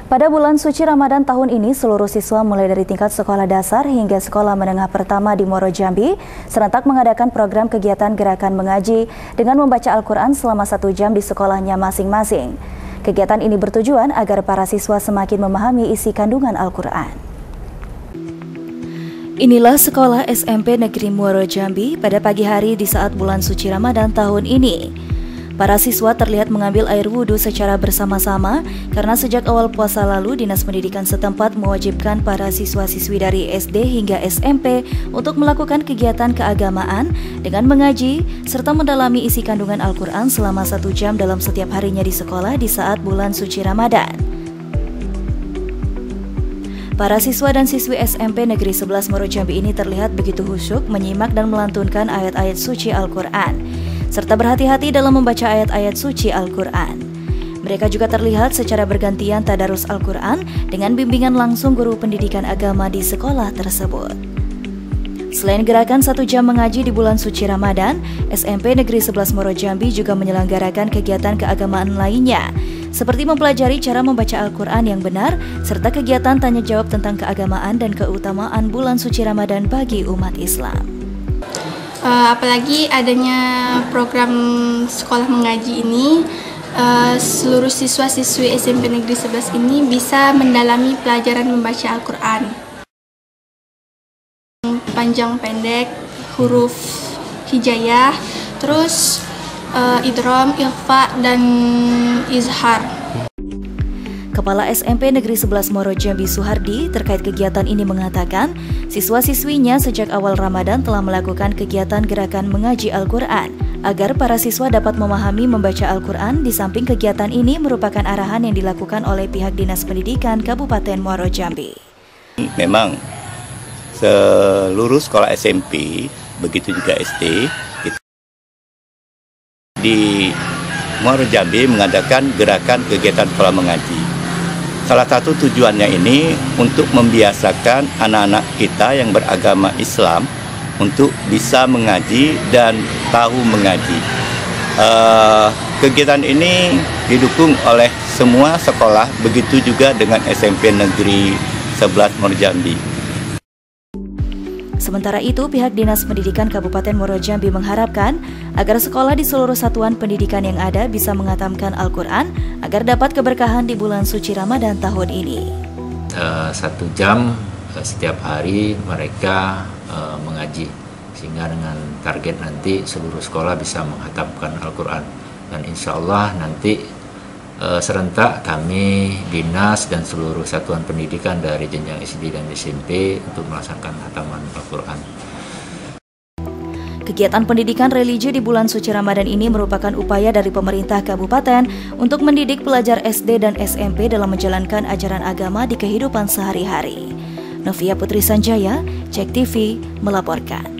Pada bulan suci Ramadan tahun ini, seluruh siswa mulai dari tingkat sekolah dasar hingga sekolah menengah pertama di Muaro Jambi serentak mengadakan program kegiatan gerakan mengaji dengan membaca Al-Quran selama 1 jam di sekolahnya masing-masing. Kegiatan ini bertujuan agar para siswa semakin memahami isi kandungan Al-Quran. Inilah sekolah SMP Negeri Muaro Jambi pada pagi hari di saat bulan suci Ramadan tahun ini. Para siswa terlihat mengambil air wudhu secara bersama-sama karena sejak awal puasa lalu Dinas Pendidikan setempat mewajibkan para siswa-siswi dari SD hingga SMP untuk melakukan kegiatan keagamaan dengan mengaji serta mendalami isi kandungan Al-Quran selama 1 jam dalam setiap harinya di sekolah di saat bulan suci Ramadan. Para siswa dan siswi SMP Negeri 11 Muaro Jambi ini terlihat begitu khusyuk menyimak dan melantunkan ayat-ayat suci Al-Quran, serta berhati-hati dalam membaca ayat-ayat suci Al-Quran. Mereka juga terlihat secara bergantian tadarus Al-Quran dengan bimbingan langsung guru pendidikan agama di sekolah tersebut. Selain gerakan 1 jam mengaji di bulan suci Ramadan, SMP Negeri 11 Muaro Jambi juga menyelenggarakan kegiatan keagamaan lainnya, seperti mempelajari cara membaca Al-Quran yang benar, serta kegiatan tanya jawab tentang keagamaan dan keutamaan bulan suci Ramadan bagi umat Islam. Apalagi adanya program sekolah mengaji ini, seluruh siswa-siswi SMP Negeri 11 ini bisa mendalami pelajaran membaca Al-Quran. Panjang pendek, huruf hijaiyah, terus idgham, ikhfa, dan izhar. Kepala SMP Negeri 11 Muaro Jambi Suhardi terkait kegiatan ini mengatakan, siswa-siswinya sejak awal Ramadan telah melakukan kegiatan gerakan mengaji Al-Quran agar para siswa dapat memahami membaca Al-Quran. Di samping kegiatan ini merupakan arahan yang dilakukan oleh pihak Dinas Pendidikan Kabupaten Muaro Jambi. Memang seluruh sekolah SMP, begitu juga SD, di Muaro Jambi mengadakan gerakan kegiatan sekolah mengaji. Salah satu tujuannya ini untuk membiasakan anak-anak kita yang beragama Islam untuk bisa mengaji dan tahu mengaji. Kegiatan ini didukung oleh semua sekolah, begitu juga dengan SMP Negeri 11 Muaro Jambi. Sementara itu, pihak Dinas Pendidikan Kabupaten Muaro Jambi mengharapkan agar sekolah di seluruh satuan pendidikan yang ada bisa menghatamkan Al-Quran agar dapat keberkahan di bulan suci Ramadan tahun ini. 1 jam setiap hari mereka mengaji, sehingga dengan target nanti seluruh sekolah bisa menghatamkan Al-Quran. Dan insya Allah nanti serentak kami Dinas dan seluruh satuan pendidikan dari jenjang SD dan SMP untuk melaksanakan khataman Al-Quran. Kegiatan pendidikan religi di bulan suci Ramadan ini merupakan upaya dari pemerintah kabupaten untuk mendidik pelajar SD dan SMP dalam menjalankan ajaran agama di kehidupan sehari-hari. Novia Putri Sanjaya, Cek TV, melaporkan.